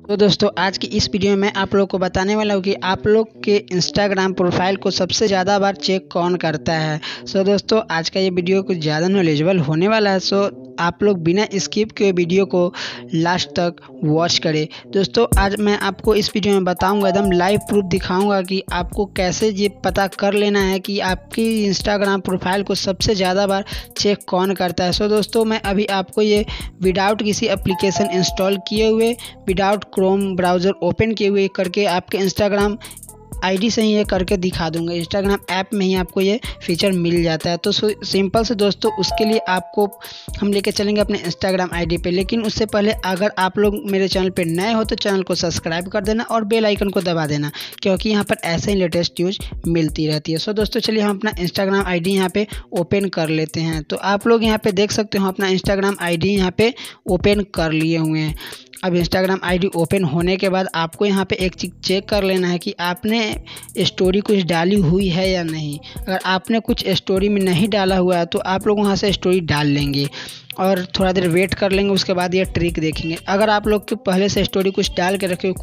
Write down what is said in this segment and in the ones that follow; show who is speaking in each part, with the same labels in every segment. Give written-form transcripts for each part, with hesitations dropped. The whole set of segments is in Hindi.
Speaker 1: तो दोस्तों आज की इस वीडियो में आप लोग को बताने वाला हूँ कि आप लोग के इंस्टाग्राम प्रोफाइल को सबसे ज़्यादा बार चेक कौन करता है। सो दोस्तों आज का ये वीडियो कुछ ज़्यादा नॉलेजेबल होने वाला है। सो आप लोग बिना स्किप किए वीडियो को लास्ट तक वॉच करें। दोस्तों आज मैं आपको इस वीडियो में बताऊंगा, एकदम लाइव प्रूफ दिखाऊंगा कि आपको कैसे ये पता कर लेना है कि आपकी इंस्टाग्राम प्रोफाइल को सबसे ज़्यादा बार चेक कौन करता है। सो दोस्तों मैं अभी आपको ये विदाउट किसी एप्लीकेशन इंस्टॉल किए हुए, विदाउट क्रोम ब्राउज़र ओपन किए हुए करके आपके इंस्टाग्राम आईडी से ही ये करके दिखा दूंगा। इंस्टाग्राम ऐप में ही आपको ये फीचर मिल जाता है। तो सिंपल से दोस्तों उसके लिए आपको हम लेके चलेंगे अपने इंस्टाग्राम आईडी पे। लेकिन उससे पहले अगर आप लोग मेरे चैनल पे नए हो तो चैनल को सब्सक्राइब कर देना और बेल आइकन को दबा देना, क्योंकि यहाँ पर ऐसे ही लेटेस्ट न्यूज़ मिलती रहती है। सो दोस्तों चलिए हम अपना इंस्टाग्राम आईडी यहाँ पे ओपन कर लेते हैं। तो आप लोग यहाँ पे देख सकते हो अपना इंस्टाग्राम आईडी यहाँ पे ओपन कर लिए हुए हैं। अब इंस्टाग्राम आईडी ओपन होने के बाद आपको यहाँ पे एक चीज़ चेक कर लेना है कि आपने स्टोरी कुछ डाली हुई है या नहीं। अगर आपने कुछ स्टोरी में नहीं डाला हुआ है तो आप लोग वहाँ से स्टोरी डाल लेंगे और थोड़ा देर वेट कर लेंगे। उसके बाद ये ट्रिक देखेंगे। अगर आप लोग के पहले से स्टोरी कुछ डाल के रखे हो,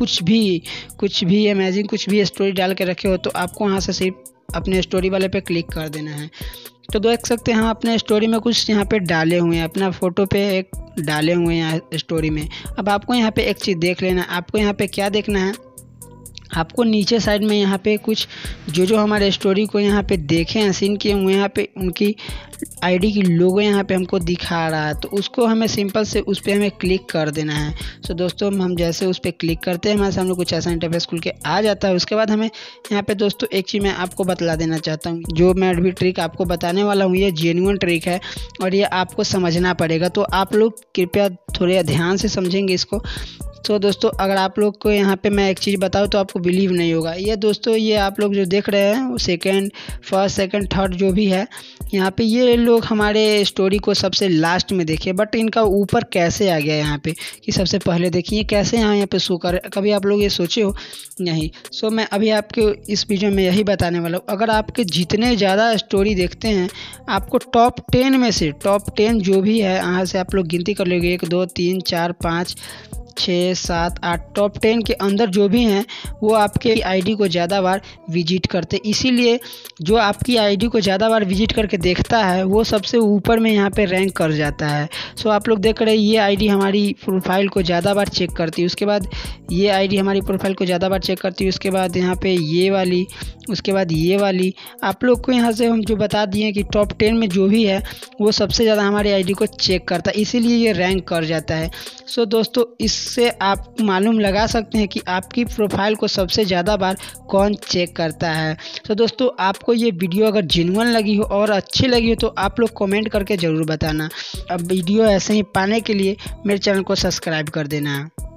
Speaker 1: कुछ भी अमेजिंग कुछ भी स्टोरी डाल के रखे हो, तो आपको वहाँ से सिर्फ अपने स्टोरी वाले पे क्लिक कर देना है। तो देख सकते हैं हम अपने स्टोरी में कुछ यहाँ पे डाले हुए हैं, अपना फ़ोटो पे एक डाले हुए हैं यहाँ स्टोरी में। अब आपको यहाँ पे एक चीज़ देख लेना है। आपको यहाँ पे क्या देखना है, आपको नीचे साइड में यहाँ पे कुछ जो हमारे स्टोरी को यहाँ पे देखे हैं, सीन किए हुए, यहाँ पे उनकी आईडी की लोगो यहाँ पे हमको दिखा रहा है। तो उसको हमें सिंपल से उस पर हमें क्लिक कर देना है। सो दोस्तों हम जैसे उस पर क्लिक करते हैं हमारे सामने कुछ ऐसा इंटरफेस खुल के आ जाता है। उसके बाद हमें यहाँ पे दोस्तों एक चीज़ मैं आपको बतला देना चाहता हूँ। जो मैं अभी ट्रिक आपको बताने वाला हूँ ये जेन्युइन ट्रिक है और ये आपको समझना पड़ेगा। तो आप लोग कृपया थोड़े ध्यान से समझेंगे इसको। तो दोस्तों अगर आप लोग को यहाँ पे मैं एक चीज़ बताऊँ तो आपको बिलीव नहीं होगा। ये दोस्तों ये आप लोग जो देख रहे हैं फर्स्ट सेकंड थर्ड जो भी है यहाँ पे, ये लोग हमारे स्टोरी को सबसे लास्ट में देखिए, बट इनका ऊपर कैसे आ गया यहाँ पे कि सबसे पहले देखिए कैसे यहाँ पे शो कर। कभी आप लोग ये सोचे हो नहीं? सो मैं अभी आपके इस वीडियो में यही बताने वाला हूँ। अगर आपके जितने ज़्यादा स्टोरी देखते हैं, आपको टॉप 10 में से टॉप 10 जो भी है यहाँ से आप लोग गिनती कर लोगे, 1 2 3 4 5 6 7 8 टॉप 10 के अंदर जो भी हैं वो आपके आईडी को ज़्यादा बार विजिट करते। इसीलिए जो आपकी आईडी को ज़्यादा बार विजिट करके देखता है वो सबसे ऊपर में यहाँ पे रैंक कर जाता है। सो आप लोग देख रहे हैं ये आईडी हमारी प्रोफाइल को ज़्यादा बार चेक करती है, उसके बाद ये आईडी हमारी प्रोफाइल को ज़्यादा बार चेक करती है, उसके बाद यहाँ पे ये वाली, उसके बाद ये वाली। आप लोग को यहाँ से हम जो बता दिए कि टॉप 10 में जो भी है वो सबसे ज़्यादा हमारी आईडी को चेक करता है, इसीलिए ये रैंक कर जाता है। सो दोस्तों इससे आप मालूम लगा सकते हैं कि आपकी प्रोफाइल को सबसे ज़्यादा बार कौन चेक करता है। तो दोस्तों आपको ये वीडियो अगर जेन्युइन लगी हो और अच्छी लगी हो तो आप लोग कमेंट करके ज़रूर बताना। अब वीडियो ऐसे ही पाने के लिए मेरे चैनल को सब्सक्राइब कर देना।